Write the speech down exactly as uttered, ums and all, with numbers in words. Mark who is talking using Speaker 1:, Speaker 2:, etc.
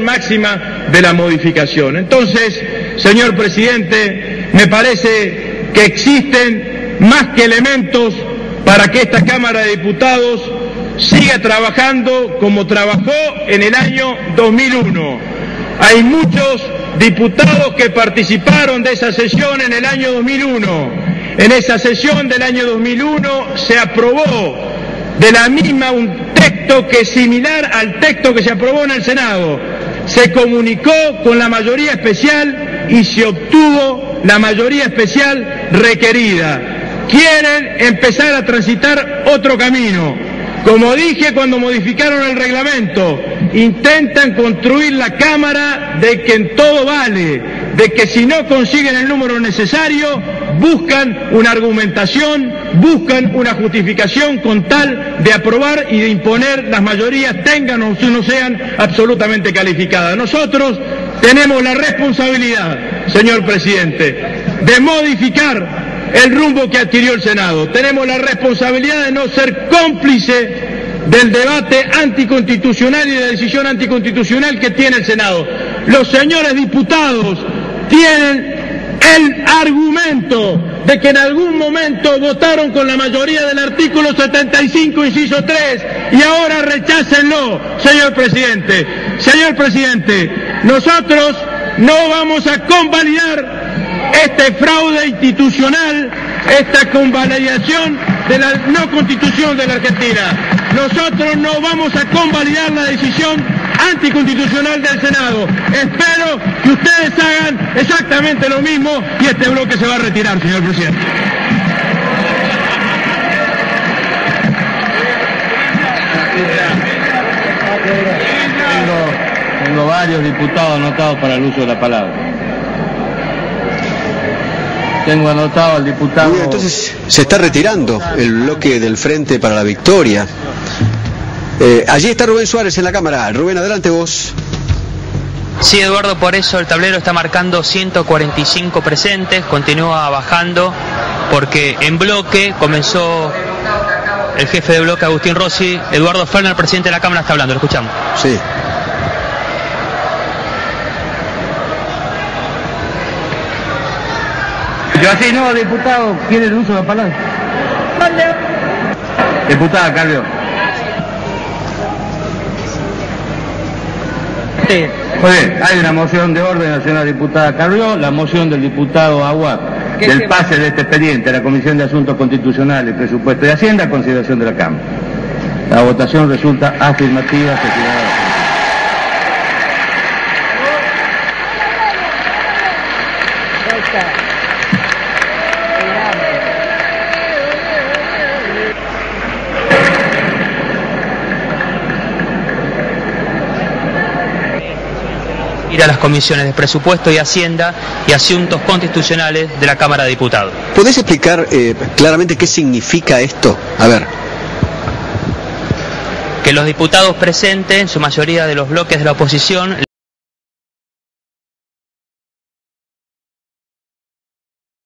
Speaker 1: máxima de la modificación. Entonces, señor presidente, me parece que existen más que elementos para que esta Cámara de Diputados siga trabajando como trabajó en el año dos mil uno. Hay muchos diputados que participaron de esa sesión en el año dos mil uno. En esa sesión del año dos mil uno se aprobó de la misma un texto que es similar al texto que se aprobó en el Senado. Se comunicó con la mayoría especial y se obtuvo la mayoría especial requerida. Quieren empezar a transitar otro camino. Como dije cuando modificaron el reglamento, intentan construir la Cámara de que en todo vale, de que si no consiguen el número necesario, buscan una argumentación, buscan una justificación con tal de aprobar y de imponer las mayorías, tengan o no sean absolutamente calificadas. Nosotros tenemos la responsabilidad, señor presidente, de modificar el rumbo que adquirió el Senado. Tenemos la responsabilidad de no ser cómplice del debate anticonstitucional y de la decisión anticonstitucional que tiene el Senado. Los señores diputados tienen el argumento de que en algún momento votaron con la mayoría del artículo setenta y cinco, inciso tres, y ahora rechácenlo, señor presidente. Señor presidente, nosotros no vamos a convalidar este fraude institucional, esta convalidación de la no constitución de la Argentina. Nosotros no vamos a convalidar la decisión anticonstitucional del Senado. Espero que ustedes hagan exactamente lo mismo y este bloque se va a retirar, señor presidente.
Speaker 2: Tengo, tengo varios diputados anotados para el uso de la palabra. Tengo anotado al diputado...
Speaker 3: Bien, entonces se está retirando el bloque del Frente para la Victoria. Eh, allí está Rubén Suárez en la Cámara. Rubén, adelante vos.
Speaker 4: Sí, Eduardo, por eso el tablero está marcando ciento cuarenta y cinco presentes, continúa bajando porque en bloque comenzó el jefe de bloque Agustín Rossi. Eduardo Ferner, presidente de la Cámara, está hablando, lo escuchamos.
Speaker 3: Sí.
Speaker 2: Yo así no, diputado, ¿quiere el uso de la palabra? Diputada Carrió. Sí. Oye, hay una moción de orden de la señora diputada Carrió, la moción del diputado Aguad, del pase de este expediente a la Comisión de Asuntos Constitucionales, Presupuesto y Hacienda, a consideración de la Cámara. La votación resulta afirmativa.
Speaker 4: Ir a las comisiones de Presupuesto y Hacienda y Asuntos Constitucionales de la Cámara de Diputados.
Speaker 3: ¿Podés explicar eh, claramente qué significa esto? A ver.
Speaker 4: Que los diputados presentes, en su mayoría de los bloques de la oposición,